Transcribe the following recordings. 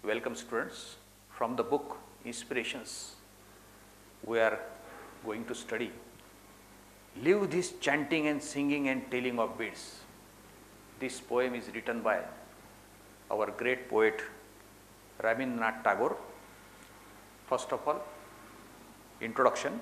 Welcome students. From the book Inspirations, we are going to study Live this chanting and singing and telling of beads. This poem is written by our great poet Rabindranath Tagore. First of all, introduction.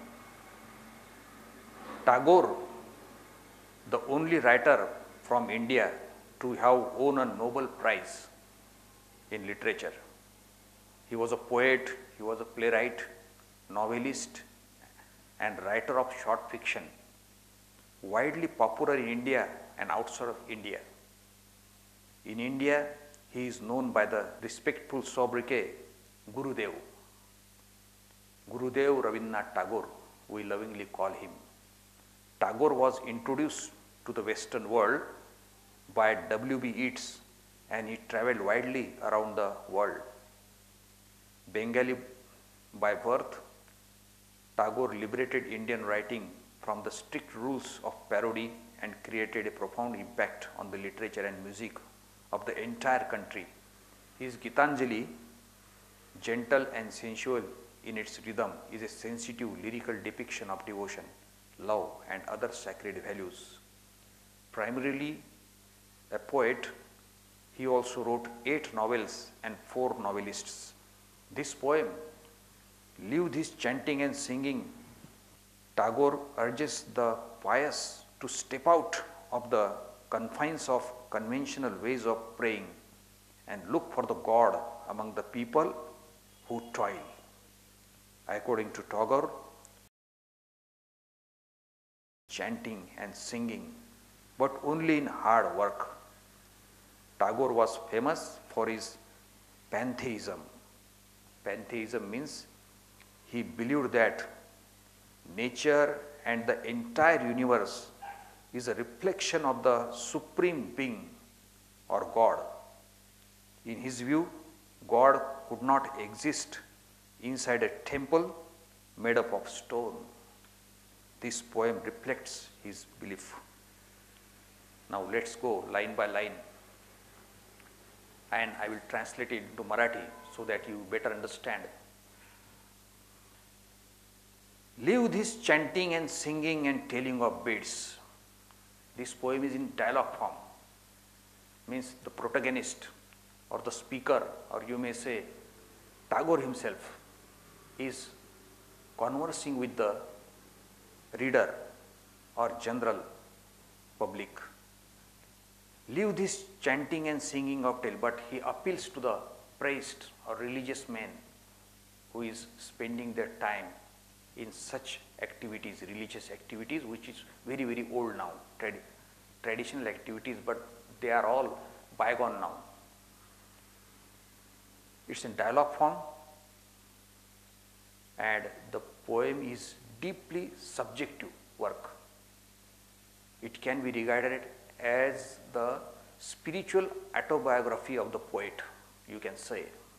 Tagore, the only writer from India to have won a Nobel Prize in literature. He was a poet, he was a playwright, novelist and writer of short fiction, widely popular in India and outside of India. In India, he is known by the respectful sobriquet Gurudev. Gurudev Rabindranath Tagore, we lovingly call him. Tagore was introduced to the Western world by W.B. Yeats and he travelled widely around the world. Bengali by birth, Tagore liberated Indian writing from the strict rules of parody and created a profound impact on the literature and music of the entire country. His Gitanjali, gentle and sensual in its rhythm, is a sensitive lyrical depiction of devotion, love and other sacred values. Primarily a poet, he also wrote 8 novels and 4 novelists. This poem, Live this chanting and singing, Tagore urges the pious to step out of the confines of conventional ways of praying and look for the God among the people who toil. According to Tagore, chanting and singing, but only in hard work. Tagore was famous for his pantheism. Pantheism means he believed that nature and the entire universe is a reflection of the supreme being or God. In his view, God could not exist inside a temple made up of stone. This poem reflects his belief. Now let's go line by line and I will translate it into Marathi so that you better understand. Live this chanting and singing and telling of beads. This poem is in dialogue form, means the protagonist or the speaker, or you may say Tagore himself is conversing with the reader or general public. Live this chanting and singing of tale, but he appeals to the priest or religious men who is spending their time in such activities, religious activities, which is very, very old now, traditional activities, but they are all bygone now. It's in dialogue form and the poem is deeply subjective work. It can be regarded as the spiritual autobiography of the poet, you can say.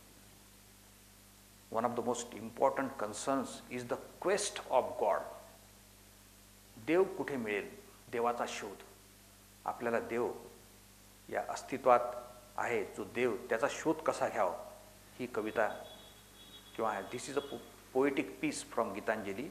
One of the most important concerns is the quest of God. देव कुठे मिळेल, देवाचा शोध. आपल्याला देव या अस्तित्वात आहे जो देव, त्याचा शोध कसा घ्यावा, ही कविता किंवा this is a poetic piece from Gitanjali.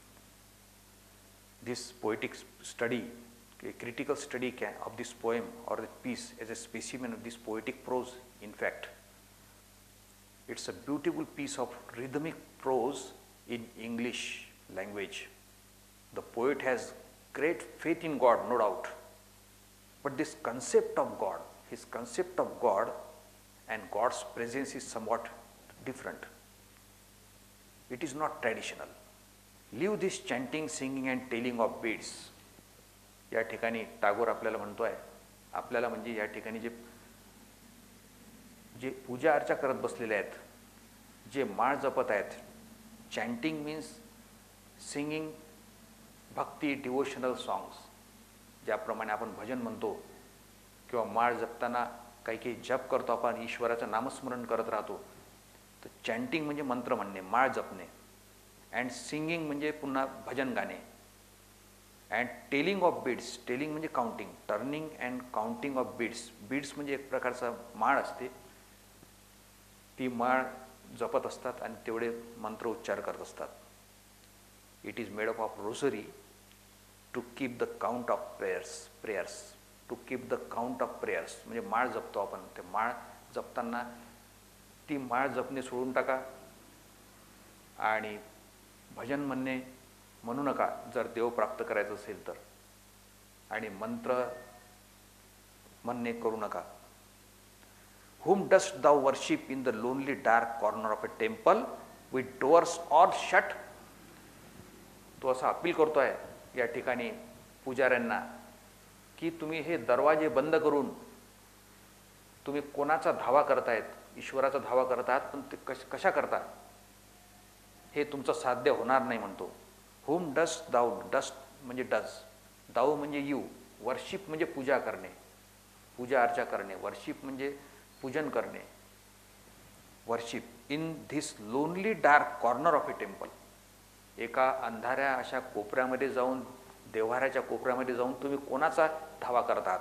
This poetic study, a critical study of this poem or the piece as a specimen of this poetic prose. In fact, it's a beautiful piece of rhythmic prose in English language. The poet has great faith in God, no doubt, but this concept of God, his concept of God and God's presence is somewhat different. It is not traditional. Live this chanting, singing and telling of beads. या ठिकाणी टागोर आपल्याला म्हणतोय, आपल्याला म्हणजे या ठिकाणी जे पूजा अर्चा करत बसलेले आहेत, जे माळ जपत आहेत, chanting means singing bhakti devotional songs, ज्याप्रमाणे आपण भजन म्हणतो किंवा माळ जपताना काही काही जप करतो आपण, ईश्वराचं नामस्मरण करत राहतो, तर चॅन्टिंग म्हणजे मंत्र म्हणणे, माळ जपणे, अँड सिंगिंग म्हणजे पुन्हा भजन गाणे, and telling of beads, telling म्हणजे counting, turning and counting of beads. Beads म्हणजे एक प्रकारचा माळ असते ती माळ जपत असतात आणि तेवढे मंत्र उच्चार करत असतात. It is made up of rosary to keep the count of prayers to keep the count of prayers. म्हणजे माळ जपतो आपण, ते माळ जपताना ती माळ जपणे सोडून टाका आणि भजन म्हणू नका जर देव प्राप्त करायचं असेल तर, आणि मंत्र म्हणणे करू नका. Whom dost thou worship in the lonely dark corner of a temple with doors all shut? तो असा अपील करतोय या ठिकाणी पुजाऱ्यांना की तुम्ही हे दरवाजे बंद करून तुम्ही कोणाचा धावा करतायत? ईश्वराचा धावा करतात, पण ते कशा करता? हे तुमचं साध्य होणार नाही म्हणतो. Whom dost thou, डस्ट म्हणजे डज, दाऊ म्हणजे यू, वर्शिप म्हणजे पूजा करणे, पूजा अर्चा करणे, वर्शिप म्हणजे पूजन करणे. Worship in this lonely dark corner of a temple. एका अंधाऱ्या अशा कोपऱ्यामध्ये जाऊन, देव्हाऱ्याच्या कोपऱ्यामध्ये जाऊन तुम्ही कोणाचा धावा करतात,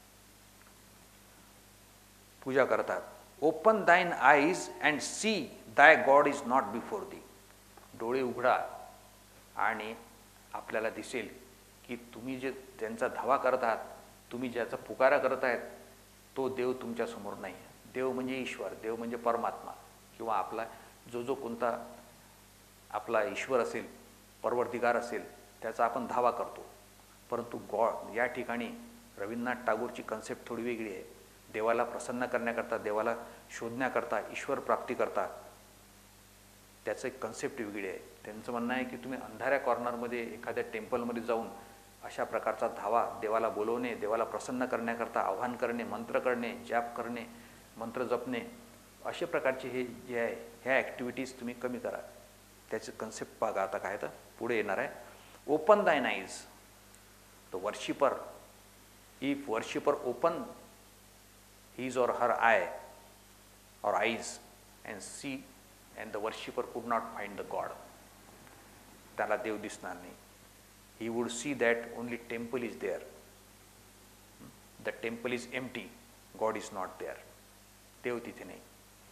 पूजा करतात. Open thine eyes and see thy God is not before thee. डोळे उघडा आणि आपल्याला दिसेल की तुम्ही जे त्यांचा धावा करतात, तुम्ही ज्याचा पुकारा करतायत, तो देव तुमच्या समोर नाही. देव म्हणजे ईश्वर, देव म्हणजे परमात्मा, किंवा आपला जो कोणता आपला ईश्वर असेल, परवरदिगार असेल, त्याचा आपण धावा करतो. परंतु गॉड या ठिकाणी रवींद्रनाथ टागोरची कन्सेप्ट थोडी वेगळी आहे. देवाला प्रसन्न करण्याकरता, देवाला शोधण्याकरता, ईश्वर प्राप्तीकरता त्याचं एक कन्सेप्ट वेगळी आहे. त्यांचं म्हणणं आहे की तुम्ही अंधाऱ्या कॉर्नरमध्ये एखाद्या टेम्पलमध्ये जाऊन अशा प्रकारचा धावा, देवाला बोलवणे, देवाला प्रसन्न करण्याकरता आवाहन करणे, मंत्र करणे, जाप करणे, मंत्र जपणे, अशा प्रकारचे हे जे आहे ह्या ॲक्टिव्हिटीज तुम्ही कमी करा. त्याचं कन्सेप्ट बघा आता काय तर पुढे येणार आहे. Open thine eyes. The worshipper, if worshipper open his or her eye or eyes and see, and the worshipper could not find the God. त्याला देव दिसणार नाही. He would see that only temple is there. The temple is empty. God is not there. देव तिथे नाही.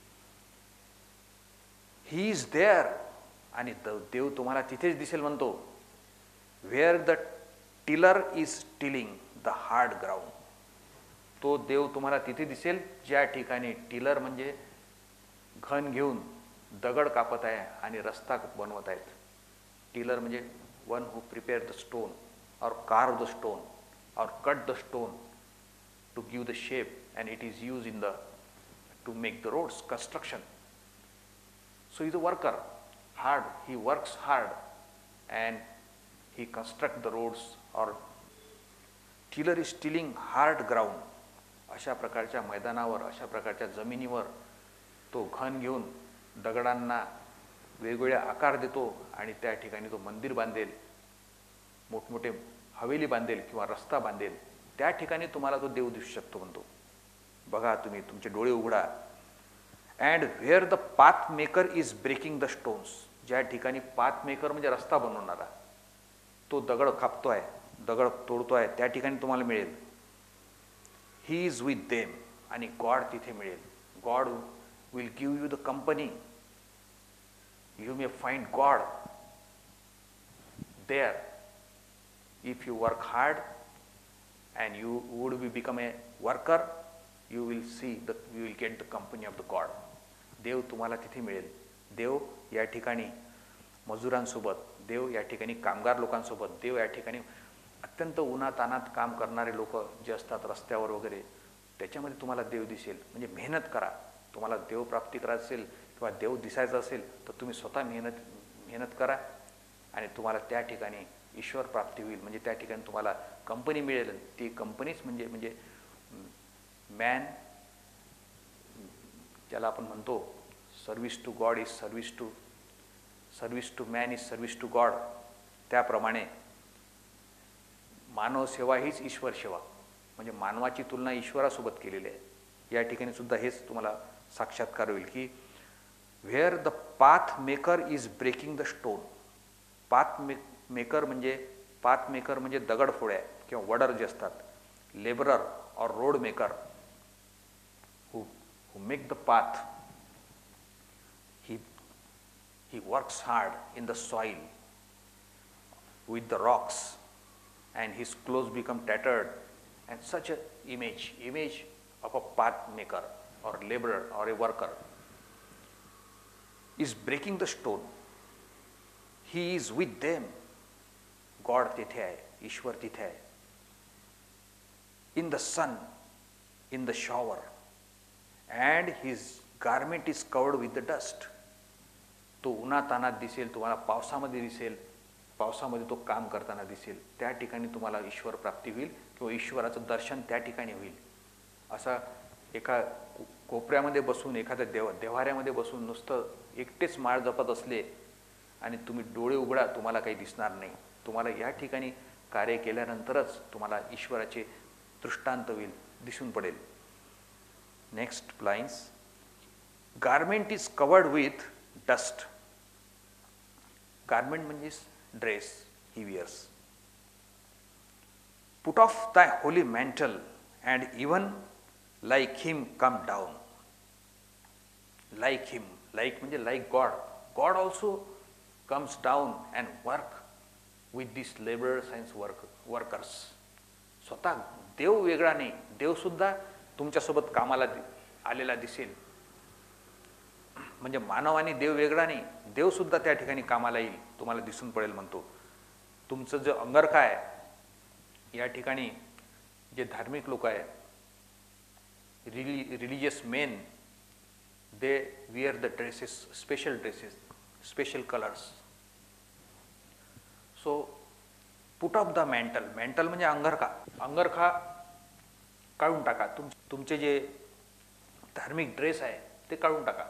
He is there. आणि देव तुम्हाला तिथेच दिसेल म्हणतो. Where the tiller is tilling the hard ground. तो देव तुम्हाला तिथे दिसेल ज्या ठिकाणी टिलर म्हणजे घन घेऊन दगड कापत आहे आणि रस्ता बनवत आहेत. टिलर म्हणजे one who prepare the stone or carve the stone or cut the stone to give the shape and it is use in the to make the roads construction. So is a worker hard, he works hard and he construct the roads. Or tiller is tilling hard ground. अशा प्रकारच्या मैदानावर, अशा प्रकारच्या जमिनीवर तो घन घेऊन दगडांना वेगवेगळे आकार देतो आणि त्या ठिकाणी तो मंदिर बांधेल, मोठमोठे हवेली बांधेल किंवा रस्ता बांधेल. त्या ठिकाणी तुम्हाला तो देव दिसू शकतो म्हणतो. बघा तुम्ही तुमचे डोळे उघडा. And where the path maker is breaking the stones. ज्या ठिकाणी पाथ मेकर म्हणजे रस्ता बनवणारा, तो दगड कापतोय, दगड तोडतोय, त्या ठिकाणी तुम्हाला मिळेल. He is with them. आणि गॉड तिथे मिळेल. God will give you the company. You may find God there if you work hard and you would be become a worker. You will see the, you will get the company of the God. देव तुम्हाला तिथे मिळेल. देव या ठिकाणी मजुरांसोबत, देव या ठिकाणी कामगार लोकांसोबत, देव या ठिकाणी अत्यंत उन्हातानात काम करणारे लोक जे असतात रस्त्यावर वगैरे, त्याच्यामध्ये तुम्हाला देव दिसेल. म्हणजे मेहनत करा. तुम्हाला देव प्राप्ती करायचं असेल किंवा देव दिसायचं असेल तर तुम्ही स्वतः मेहनत करा आणि तुम्हाला त्या ठिकाणी ईश्वर प्राप्ती होईल. म्हणजे त्या ठिकाणी तुम्हाला कंपनी मिळेल. ती कंपनीच म्हणजे मॅन, ज्याला आपण म्हणतो service to God is service to man is service to God. त्याप्रमाणे मानव सेवा हीच ईश्वर सेवा. म्हणजे मानवाची तुलना ईश्वरासोबत केलेली आहे. या ठिकाणी सुद्धा हेच तुम्हाला साक्षात्कार होईल की where the path maker is breaking the stone. Path maker म्हणजे दगडफोड्या किंवा वडर जे असतात. Labourer or road maker who make the path He works hard in the soil with the rocks and his clothes become tattered, and such an image of a path maker or laborer or a worker is breaking the stone. He is with them. God तिथे आहे, ईश्वर तिथे आहे. In the sun, in the shower, and his garment is covered with the dust. तो उन्हातानात दिसेल, तुम्हाला पावसामध्ये दिसेल, पावसामध्ये तो काम करताना दिसेल. त्या ठिकाणी तुम्हाला ईश्वर प्राप्ती होईल किंवा ईश्वराचं दर्शन त्या ठिकाणी होईल. असा एका कोपऱ्यामध्ये बसून, एखाद्या देव्हाऱ्यामध्ये बसून नुसतं एकटेच माळ जपत असले आणि तुम्ही डोळे उघडा, तुम्हाला काही दिसणार नाही. तुम्हाला या ठिकाणी कार्य केल्यानंतरच तुम्हाला ईश्वराचे दृष्टांत होईल, दिसून पडेल. Next lines. Garment is covered with dust. Garment म्हणजे dress he wears. Put off thy holy mantle and even like him come down. Like him, like म्हणजे like God. God also comes down and work with this labourers and workers. स्वतः देव वेगळा नाही, देवसुद्धा तुमच्यासोबत कामाला आलेला दिसेल. म्हणजे मानव आणि देव वेगळा नाही, देवसुद्धा त्या ठिकाणी कामाला येईल, तुम्हाला दिसून पडेल म्हणतो. तुमचं जे अंगरखा आहे, या ठिकाणी जे धार्मिक लोक आहे, religious men, they wear the dresses, special dresses, special colours. So put off the mantle. Mantle म्हणजे अंगरखा. अंगरखा काढून टाका. तुमचे जे धार्मिक ड्रेस आहे ते काढून टाका.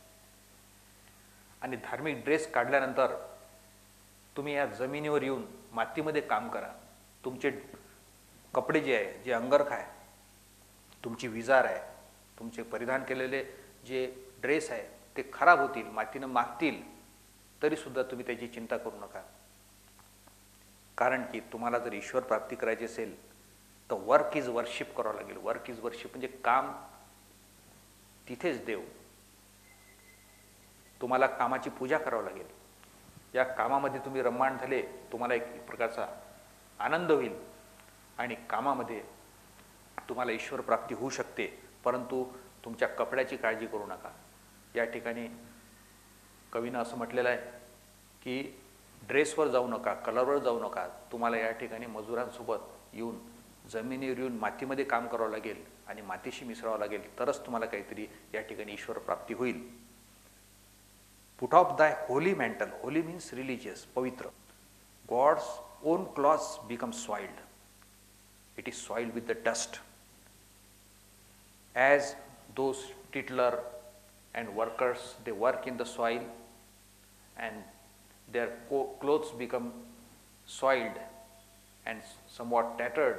आणि धार्मिक ड्रेस काढल्यानंतर तुम्ही या जमिनीवर येऊन मातीमध्ये काम करा. तुमचे कपडे जे आहे, जे अंगरखा आहे, तुमची विजार आहे, तुमचे परिधान केलेले जे ड्रेस आहे ते खराब होतील, मातीनं मागतील, तरीसुद्धा तुम्ही त्याची चिंता करू नका. कारण की तुम्हाला जर ईश्वर प्राप्ती करायची असेल तर वर्क इज वर्शिप करावं लागेल. वर्क इज वर्शिप म्हणजे काम, तिथेच देव. तुम्हाला कामाची पूजा करावी लागेल. या कामामध्ये तुम्ही रममाण झाले, तुम्हाला एक प्रकारचा आनंद होईल आणि कामामध्ये तुम्हाला ईश्वर प्राप्ती होऊ शकते. परंतु तुमच्या कपड्याची काळजी करू नका. या ठिकाणी कवीनं असं म्हटलेलं आहे की ड्रेसवर जाऊ नका, कलरवर जाऊ नका. तुम्हाला या ठिकाणी मजुरांसोबत येऊन जमिनीवर येऊन मातीमध्ये काम करावं लागेल आणि मातीशी मिसळावं लागेल, तरच तुम्हाला काहीतरी या ठिकाणी ईश्वर प्राप्ती होईल. Put off thy holy mantle. Holy means religious, पवित्र. God's own clothes become soiled. It is soiled with the dust. As those tiller and workers, they work in the soil and their clothes become soiled and somewhat tattered.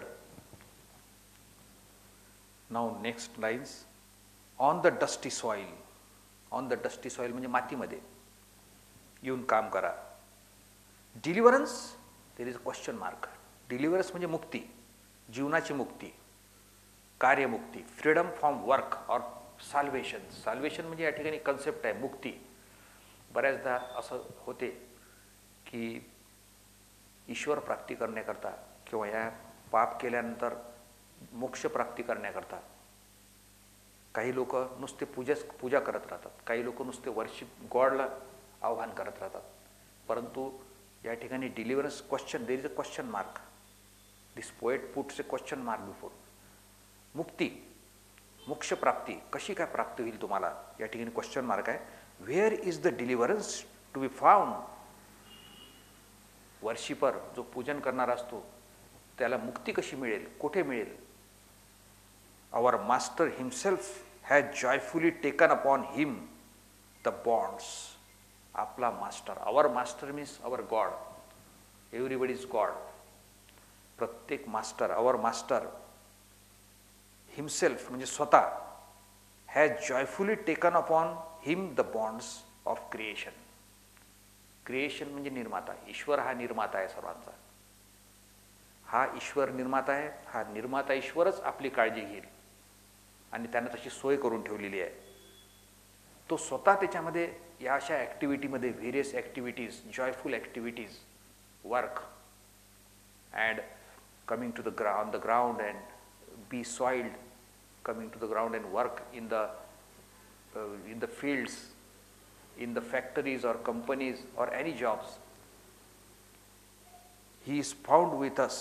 Now next lines. On the dusty soil. On the dusty soil म्हणजे मातीमध्ये येऊन काम करा. Deliverance, there is a question mark. Deliverance म्हणजे मुक्ती, जीवनाची मुक्ती, कार्यमुक्ती. Freedom from work or salvation. Salvation म्हणजे या ठिकाणी कन्सेप्ट आहे मुक्ती. बऱ्याचदा असं होते की ईश्वर प्राप्ती करण्याकरता किंवा या पाप केल्यानंतर मोक्ष प्राप्ती करण्याकरता काही लोक नुसते पूजा करत राहतात, काही लोक नुसते वर्शिप गॉडला आव्हान करत राहतात. परंतु या ठिकाणी deliverance question, there is a question mark. This poet puts a question mark before. मुक्ती, मोक्ष प्राप्ती कशी काय प्राप्त होईल तुम्हाला, या ठिकाणी क्वेश्चन मार्क आहे. Where is the deliverance to be found. Worshipper जो पूजन करणारा असतो त्याला मुक्ती कशी मिळेल, कुठे मिळेल. Our master himself has joyfully taken upon him the bonds. आपला master, our master means our God. Everybody is God. प्रत्येक मास्टर, आवर मास्टर हिमसेल्फ म्हणजे स्वतः, has joyfully taken upon him the bonds of creation. Creation म्हणजे निर्माता. ईश्वर हा निर्माता आहे सर्वांचा. हा ईश्वर निर्माता आहे. हा निर्माता ईश्वरच आपली काळजी घेईल आणि त्यानं तशी सोय करून ठेवलेली आहे. तो स्वतः त्याच्यामध्ये या अशा ॲक्टिव्हिटीमध्ये various activities, joyful activities, work and coming to the on the ground and be soiled, coming to the ground and work in the fields, in the factories or companies or any jobs. He is found with us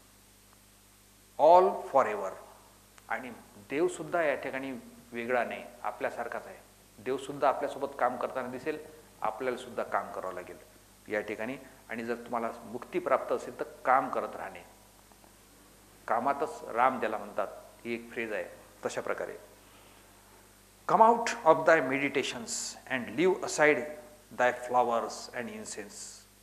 all forever. आणि देवसुद्धा या ठिकाणी वेगळा नाही, आपल्यासारखाच आहे. देवसुद्धा आपल्यासोबत काम करताना दिसेल, आपल्याला सुद्धा काम करावं लागेल या ठिकाणी. आणि जर तुम्हाला मुक्ती प्राप्त असेल तर काम करत राहणे, कामातच राम ज्याला म्हणतात, ही एक फ्रेज आहे. तशा प्रकारे come out of thy meditations and leave aside thy flowers and incense.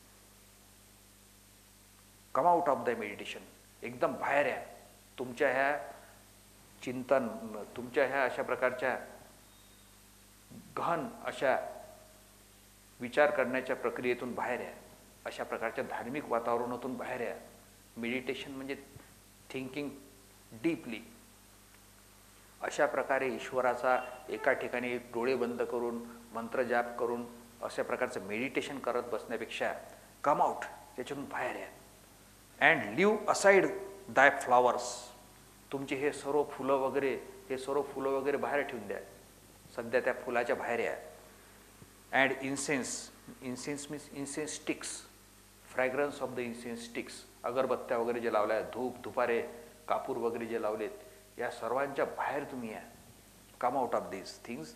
come out of thy meditation, एकदम बाहेर या तुमच्या ह्या चिंतन, तुमच्या ह्या अशा प्रकारच्या गहन अशा विचार करण्याच्या प्रक्रियेतून बाहेर या, अशा प्रकारच्या धार्मिक वातावरणातून बाहेर या. मेडिटेशन म्हणजे थिंकिंग डीपली. अशा प्रकारे ईश्वराचा एका ठिकाणी डोळे बंद करून मंत्रजाप करून अशा प्रकारचं मेडिटेशन करत बसण्यापेक्षा कम आउट, त्याच्यातून बाहेर या. And leave aside thy flowers, तुमचे हे सर्व फुलं वगैरे, हे सर्व फुलं वगैरे बाहेर ठेवून द्या, सध्या त्या फुलाच्या बाहेर या. And incense, incense means incense sticks, fragrance of the incense sticks, अगरबत्त्या वगैरे जे लावल्या, धूप धुपारे कापूर वगैरे जे लावलेत, या सर्वांच्या बाहेर तुम्ही या. Come out of these things.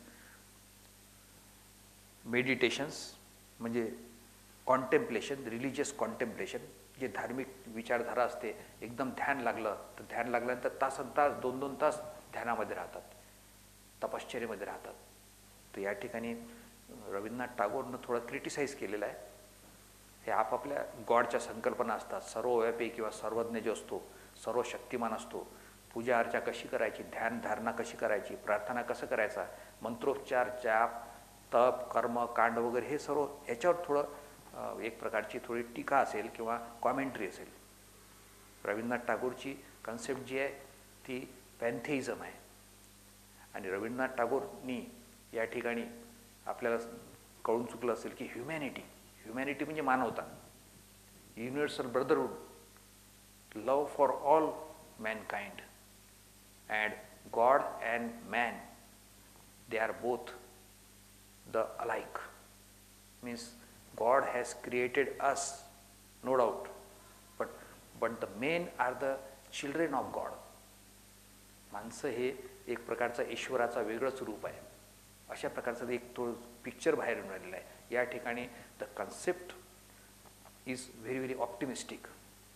Meditations म्हणजे कॉन्टेम्प्लेशन, रिलिजियस कॉन्टेम्प्लेशन, जे धार्मिक विचारधारा असते. एकदम ध्यान लागलं तर ध्यान लागल्यानंतर तासन तास 2-2 तास ध्यानामध्ये राहतात, तपश्चर्येमध्ये राहतात. तर या ठिकाणी रवींद्रनाथ टागोरनं थोडं क्रिटिसाइज केलेलं आहे. हे आपापल्या गॉडच्या संकल्पना असतात. सर्वव्यापी किंवा सर्वज्ञ जो असतो, सर्व शक्तिमान असतो, पूजा अर्चा कशी करायची, ध्यान धारणा कशी करायची, प्रार्थना कसं करायचा, मंत्रोच्चार, जाप, तप, कर्म, कांड वगैरे हे सर्व याच्यावर थोडं एक प्रकारची थोडी टीका असेल किंवा कॉमेंट्री असेल. रवींद्रनाथ टागोरची कन्सेप्ट जी आहे ती पॅन्थेइझम आहे. आणि रवींद्रनाथ टागोरनी या ठिकाणी आपल्याला कळून चुकलं असेल की ह्युमॅनिटी, ह्युमॅनिटी म्हणजे मानवता, universal brotherhood, love for all mankind, and God and man, they are both the alike. Means God has created us, no doubt, but the men are the children of God. माणसं हे एक प्रकारचा ईश्वराचा वेगळंच रूप आहे. अशा प्रकारचा एक तो पिक्चर बाहेर येऊन राहिलेला आहे. या ठिकाणी the concept is very very optimistic.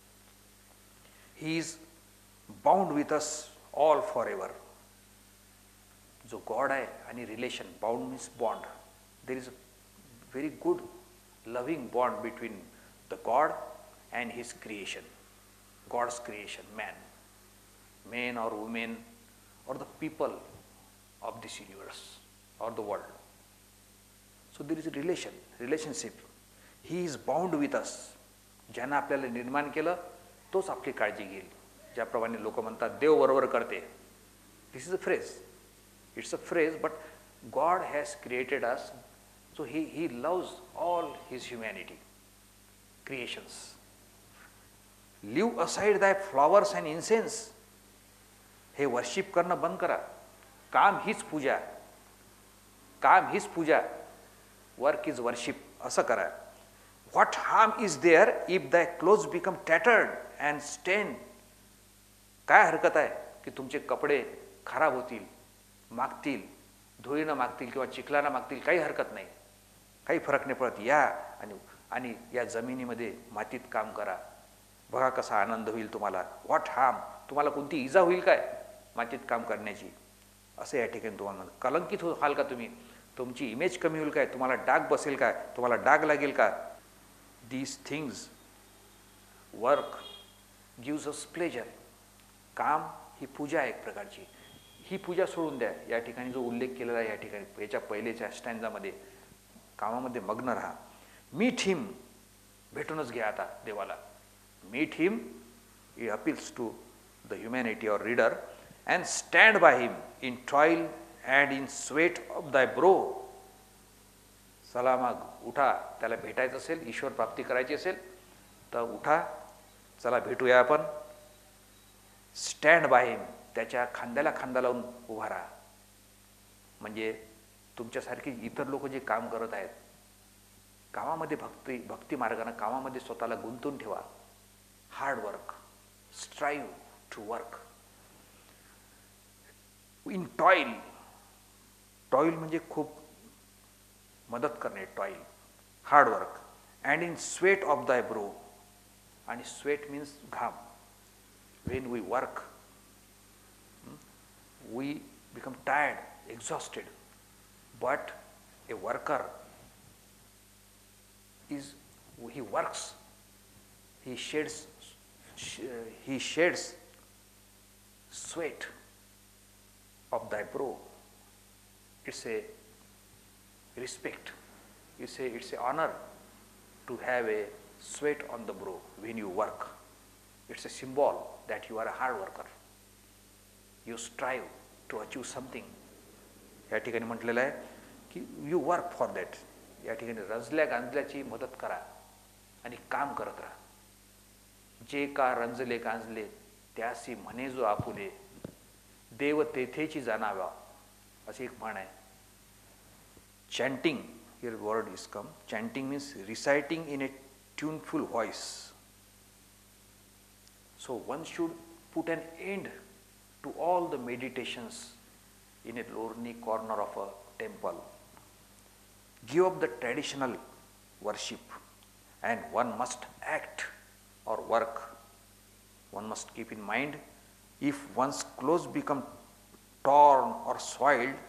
He is bound with us all for ever. जो गॉड आहे आणि relation, bound means bond, there is a very good loving bond between the God and his creation. God's creation, man or women or the people of this universe or the world. So there is a relationship. He is bound with us. ज्यानं आपल्याला निर्माण केलं तोच आपली काळजी घेईल. ज्याप्रमाणे लोक म्हणतात देव बरोबर करते, this is a phrase, it's a phrase, but God has created us, so he loves all his humanity, creations. Leave aside thy flowers and incense. हे वर्शिप करणं बंद करा. काम हीच पूजा, काम हीच पूजा, वर्क इज वर्शिप असं करा. What harm is there if thy clothes become tattered and stain. काय हरकत आहे की तुमचे कपडे खराब होतील, मागतील, धुळीनं मागतील किंवा चिखलानं मागतील, काही हरकत नाही, काही फरक नाही पडत. या आणि या जमिनीमध्ये मातीत काम करा, बघा कसा आनंद होईल तुम्हाला. व्हॉट हार्म, तुम्हाला कोणती इजा होईल काय मातीत काम करण्याची, असं या ठिकाणी तुम्हाला म्हणतात. कलंकित व्हाल का तुम्ही, तुमची इमेज कमी होईल काय, तुम्हाला डाग बसेल काय, तुम्हाला डाग लागेल का. These things, work gives us pleasure. काम ही पूजा आहे एक प्रकारची. ही पूजा सोडून द्या. या ठिकाणी जो उल्लेख केलेला आहे या ठिकाणी याच्या पहिलेच्या स्टँजामध्ये, कामामध्ये मग्न राहा. मीट हिम, भेटूनच घ्या आता देवाला. Meet him, it appeals to the humanity or reader. And stand by him in toil and in sweat of thy brow. चला मग उठा, त्याला भेटायचं असेल, ईश्वर प्राप्ती करायची असेल तर उठा, चला भेटूया आपण. स्टँड बाय हिम, त्याच्या खांद्याला खांदा लावून उभा राहा. म्हणजे तुमच्यासारखी इतर लोक जे काम करत आहेत, कामामध्ये भक्ती मार्गाने कामामध्ये स्वतःला गुंतवून ठेवा. Hard work, strive to work in toil. Toil म्हणजे खूप मदत करणे, toil, hard work. And in sweat of thy brow, आणि स्वेट मीन्स घाम. When we work we become tired, exhausted, but a worker is, he works, he sheds sweat of thy brow. It's a respect, it's a honor to have a sweat on the brow when you work. It's a symbol that you are a hard worker. You strive to achieve something. या ठिकाणी म्हटलेलं आहे की you work for that. या ठिकाणी रंजल्या गांजल्याची मदत करा आणि काम करत राहा. जे का रंजले गांजले त्यासी म्हणे जो आपुले, देव तेथेची जाणावा, अशी एक म्हण आहे. Chanting, here word is come. Chanting means reciting in a tuneful voice. So one should put an end to all the meditations in a lonely corner of a temple. Give up the traditional worship, and one must act or work. One must keep in mind, if one's clothes become torn or soiled,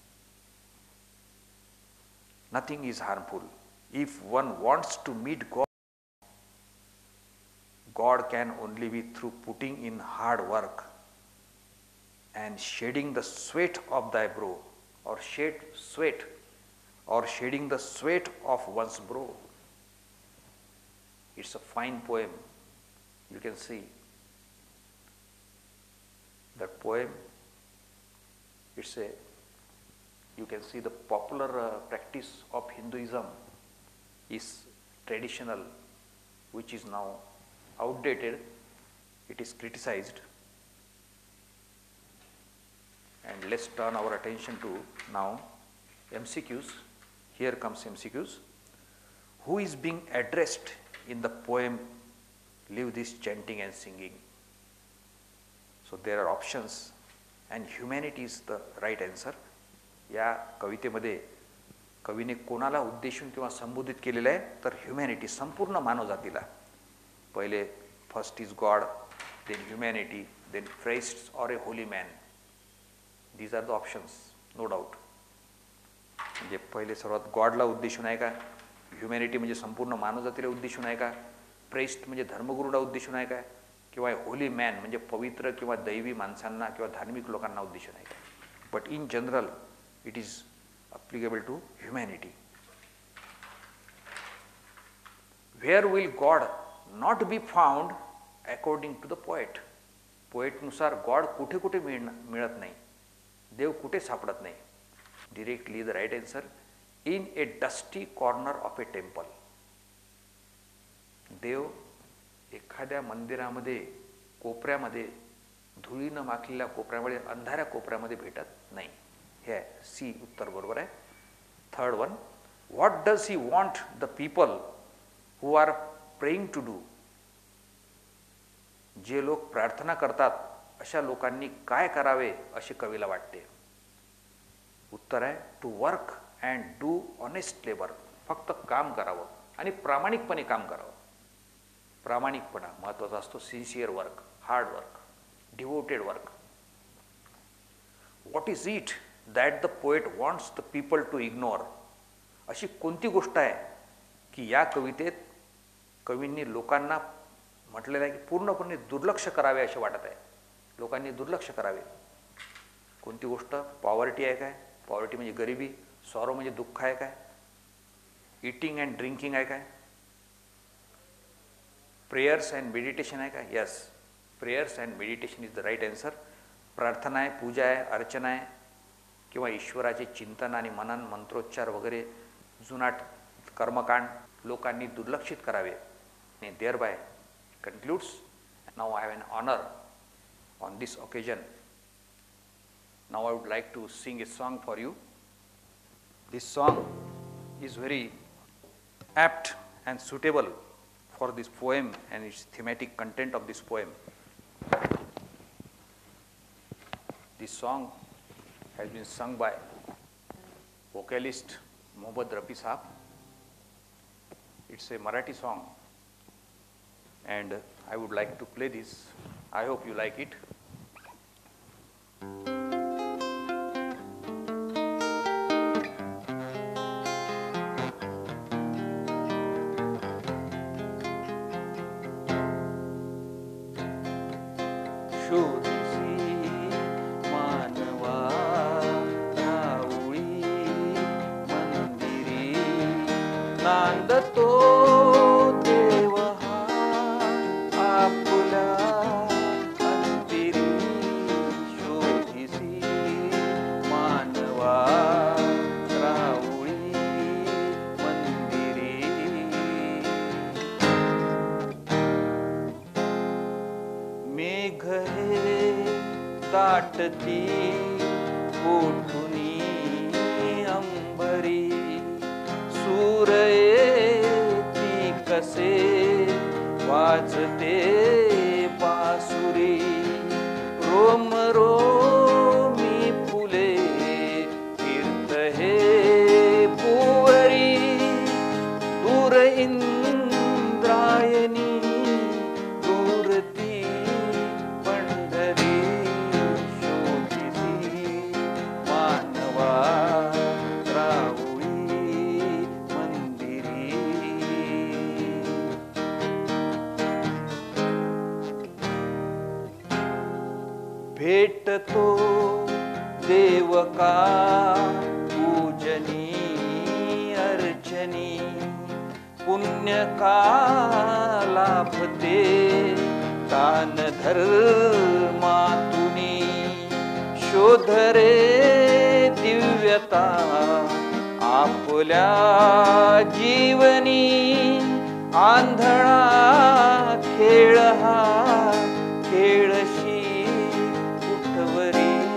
nothing is harmful. If one wants to meet God, God can only be through putting in hard work and shedding the sweat of thy brow, or shedding the sweat of one's brow. It's a fine poem. You can see that poem. You can see the popular practice of Hinduism is traditional, which is now outdated. It is criticized. And let's turn our attention to now MCQs. Here comes MCQs. Who is being addressed in the poem Leave This Chanting and Singing? So there are options and humanity is the right answer. या कवितेमध्ये कवीने कोणाला उद्देशून किंवा संबोधित केलेलं आहे तर ह्युमॅनिटी, संपूर्ण मानवजातीला. पहिले first is God, then humanity, then Christ or a holy man. These are the options, no doubt. म्हणजे पहिले सर्वात गॉडला उद्देशून आहे का, ह्युमॅनिटी म्हणजे संपूर्ण मानवजातीला उद्देशून आहे का, प्रेस्ट म्हणजे धर्मगुरूला उद्देशून आहे का, किंवा होली मॅन म्हणजे पवित्र किंवा दैवी माणसांना किंवा धार्मिक लोकांना उद्देशून आहे का. But in general it is applicable to humanity. Where will God not be found according to the poet. पोएटनुसार गॉड कुठे कुठे मिळत नाही, देव कुठे सापडत नाही. Directly the right answer, in a dusty corner of a temple. देव एखाद्या मंदिरामध्ये कोपऱ्यामध्ये, धुळीनं माखलेल्या कोपऱ्यामध्ये, अंधाऱ्या कोपऱ्यामध्ये भेटत नाही. हे सी उत्तर बरोबर आहे. Third one, what does he want the people who are praying to do. जे लोक प्रार्थना करतात अशा लोकांनी काय करावे असे कवीला वाटते. उत्तर आहे to work and do honest labour. फक्त काम करावं आणि प्रामाणिकपणे काम करावं. प्रामाणिकपणा महत्त्वाचा असतो. Sincere work, hard work, devoted work. What is it that the poet wants the people to ignore. अशी कोणती गोष्ट आहे की या कवितेत कवींनी लोकांना म्हटलेलं आहे की पूर्णपणे दुर्लक्ष करावे असे वाटत आहे. लोकांनी दुर्लक्ष करावे. कोणती गोष्ट? पॉवर्टी आहे काय? पॉवर्टी म्हणजे गरिबी. सॉरो म्हणजे दुःख आहे काय? इटिंग अँड ड्रिंकिंग आहे काय? प्रेयर्स अँड मेडिटेशन आहे काय? Yes, prayers and meditation is the right answer. प्रार्थना आहे, पूजा आहे, अर्चना आहे किंवा ईश्वराचे चिंतन आणि मनन, मंत्रोच्चार वगैरे जुनाट कर्मकांड लोकांनी दुर्लक्षित करावे. And thereby concludes. Now I have an honor on this occasion. Now I would like to sing a song for you. This song is very apt and suitable for this poem and its thematic content of this poem. This song has been sung by vocalist Mohammad Rafi Saab. It's a Marathi song and I would like to play this. I hope you like it. नांदतो देव हा आपल्या अंतरी शोधिसी मानवा राहुळी मंदिरी. मेघ हे दाटती कोठुनी अंबरी सूरयेती कसे वाजते बासुरी. Rome Romney फुले फिरत हे पुवरी. दूर इंद्रायणी दूरती पंढरी शोधिसी मानवा भेटतो देवका पूजनी अर्चनी. पुण्य का लाभते दान धर्मातुनी. शोध रे दिव्यता आपल्या जीवनी. आंधळा खेळ हा खेळशी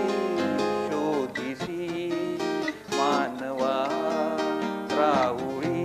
शोधिसी मानवा राहुळी